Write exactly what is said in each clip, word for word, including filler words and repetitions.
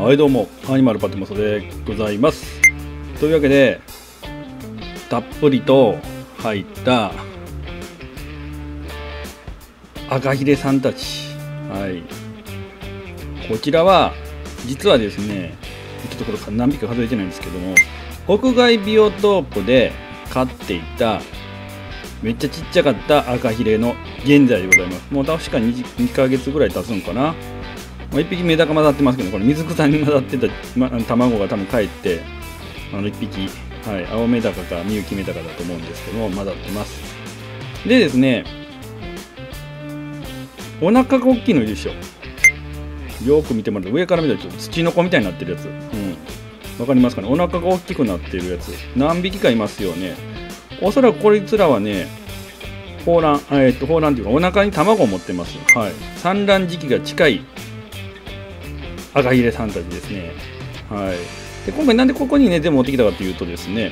はいどうも、アニマルパテモソでございます。というわけで、たっぷりと入った赤ひれさんたち、はい、こちらは実はですね、ちょっとこれ何匹か数えてないんですけども、屋外ビオトープで飼っていためっちゃちっちゃかった赤ひれの現在でございます。もう確かににかげつぐらい経つんかな。いっぴきメダカ混ざってますけど、これ水草に混ざってた、ま、卵が多分帰ってあのいっぴき、はい、青メダカかミユキメダカだと思うんですけども混ざってます。でですね、お腹が大きいのいるでしょ。よく見てもらうと上から見たらちょっと土の子みたいになってるやつ、うん、わかりますかね。お腹が大きくなってるやつ何匹かいますよね。おそらくこいつらはね、抱卵、えー、っと抱卵というかお腹に卵を持ってます。はい、産卵時期が近い赤ひれさんたちですね。はい、で今回なんでここにね全部持ってきたかというとですね、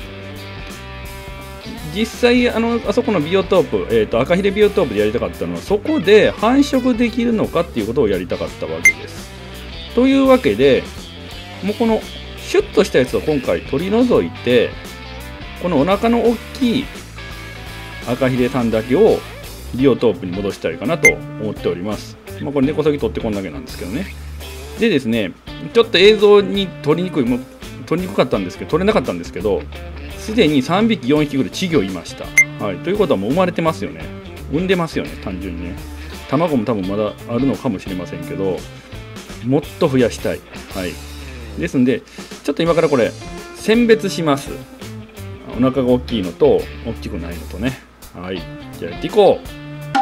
実際あのあそこのビオトープ、えー、と赤ひれビオトープでやりたかったのは、そこで繁殖できるのかっていうことをやりたかったわけです。というわけで、もうこのシュッとしたやつを今回取り除いて、このお腹の大きい赤ひれさんだけをビオトープに戻したいかなと思っております。まあ、これ根こそぎ取ってこんだけなんですけどね。でですね、ちょっと映像に撮りにくい、もう撮りにくかったんですけど、撮れなかったんですけど、すでにさんびきよんひきぐらい稚魚いました。はい、ということはもう生まれてますよね。産んでますよね、単純にね。卵も多分まだあるのかもしれませんけど、もっと増やしたい。はい、ですんで、ちょっと今からこれ選別します。お腹が大きいのと大きくないのとね。はい、じゃあやっていこう。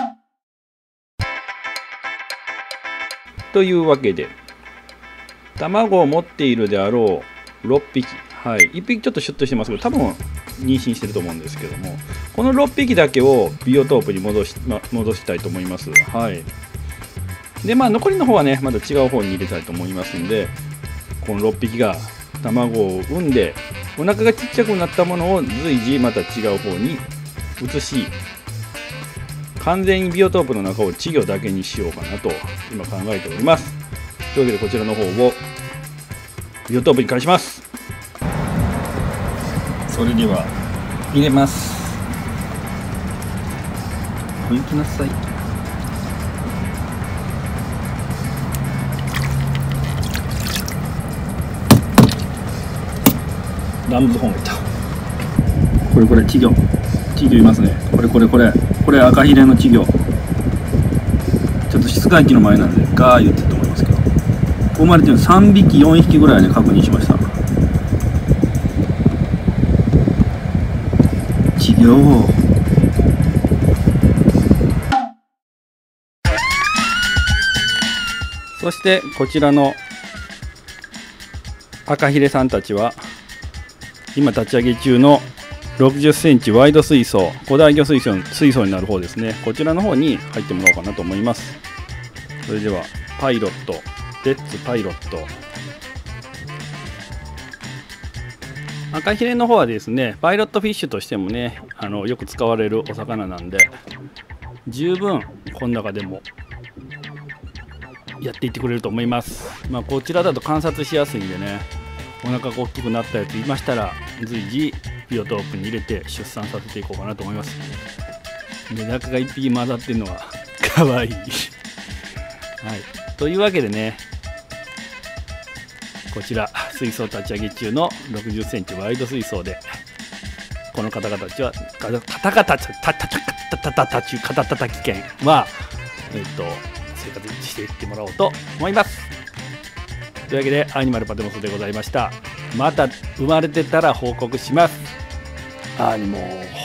というわけで、卵を持っているであろうろっぴき、はい、いっぴきちょっとシュッとしてますけど、多分妊娠してると思うんですけども、このろっぴきだけをビオトープに戻し、ま、戻したいと思います。はい、でまあ残りの方はねまだ違う方に入れたいと思いますんで、このろっぴきが卵を産んでお腹がちっちゃくなったものを随時また違う方に移し、完全にビオトープの中を稚魚だけにしようかなと今考えております。というわけでこちらの方をビオトープに返します。それでは入れます。お行きなさい。ラムズホンがいた。これこれ稚魚稚魚いますね。これこれこれこれ赤ひれの稚魚。ちょっと室外機の前なんでガー言ってると思いますけど、生まれてるのさんびきよんひきぐらいね確認しました。稚魚。そしてこちらの赤ひれさんたちは今立ち上げ中のろくじゅっセンチワイド水槽、古代魚水槽、水槽になる方ですね。こちらの方に入ってもらおうかなと思います。それではパイロット、レッツパイロット。赤ひれの方はですね、パイロットフィッシュとしてもね、あのよく使われるお魚なんで、十分この中でもやっていってくれると思います。まあ、こちらだと観察しやすいんでね、お腹が大きくなったやついましたら随時ビオトープに入れて出産させていこうかなと思います。メダカがいっぴき混ざってるのはかわいいはい、というわけでね、こちら水槽立ち上げ中のろくじゅっセンチワイド水槽で、この方々たちは方々たたたたたたち肩たたき犬はえっと生活していってもらおうと思います。というわけでアニマルパテモスでございました。また生まれてたら報告します。アニモー